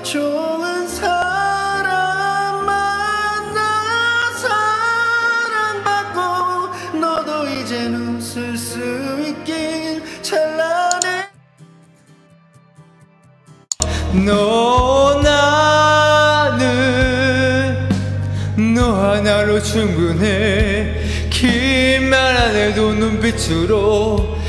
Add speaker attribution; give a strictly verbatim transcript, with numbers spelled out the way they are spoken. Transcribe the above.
Speaker 1: 좋은 사람 만나 사랑받고 너도 이젠 웃을 수 있길 찬란해.
Speaker 2: 너 나는 너 하나로 충분해. 긴 말 안 해도 눈빛으로